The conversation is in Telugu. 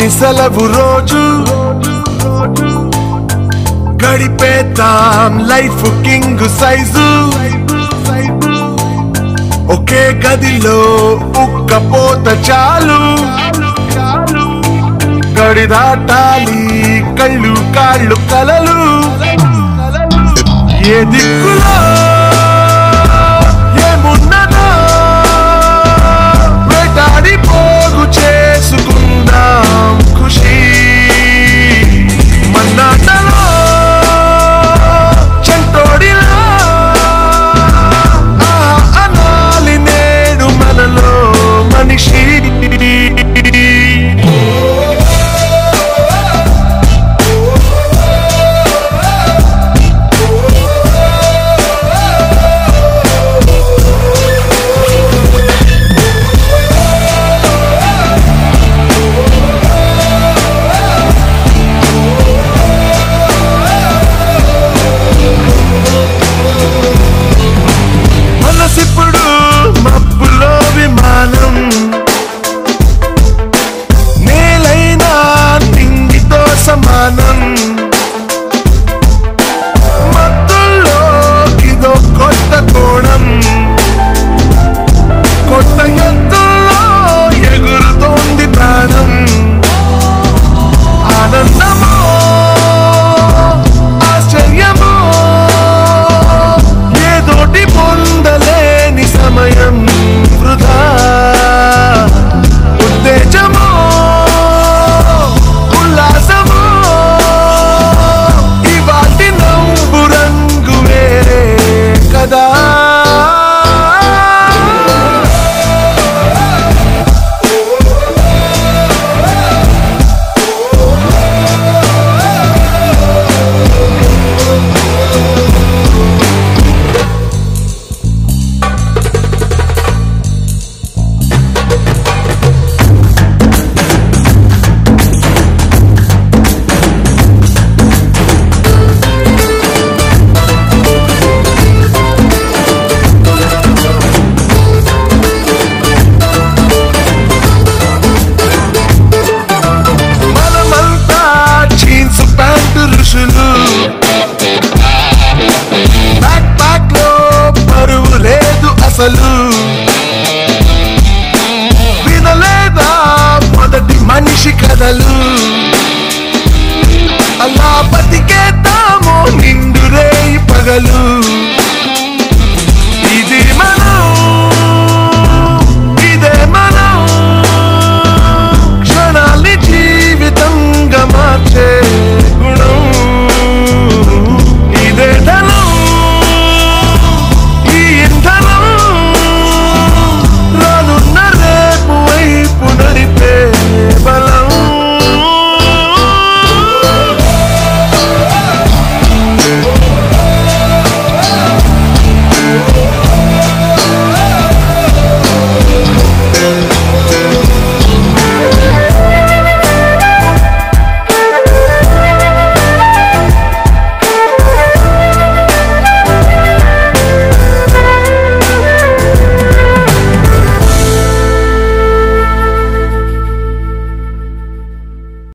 సెలవు రోజు గడిపేద్దాం లైఫ్ కింగ్ సైజు ఒకే గదిలో ఉక్కపోత చాలు గడి దాటాలి కళ్ళు కాళ్ళు కలలు ఏ దిక్కులో ఏమున్నదో వేటాడి పోగు చేసుకుందాం ఖుషి మన్నాటలో చెంటోడిలా అనాలి నేడు మనలో మనిషి మత్తుల్లో ఇదో కొత్త కోణం కొత్త ఎత్తుల్లో ఎగురుతోంది ప్రాణం ఆనందమో ఆశ్చర్యమో ఏదోటి పొందలేని సమయం వృధా ఉత్తేజమో వినలేదా మొదటి మనిషి కథలు అలా బతికేద్దామో నిండు రేయి పగలు